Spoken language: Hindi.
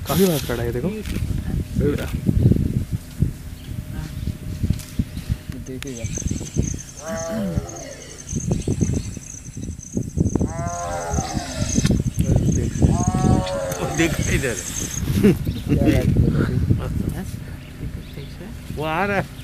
काफी बात खड़ा है देखो। देखिएगा देख इधर वो आ रहा है।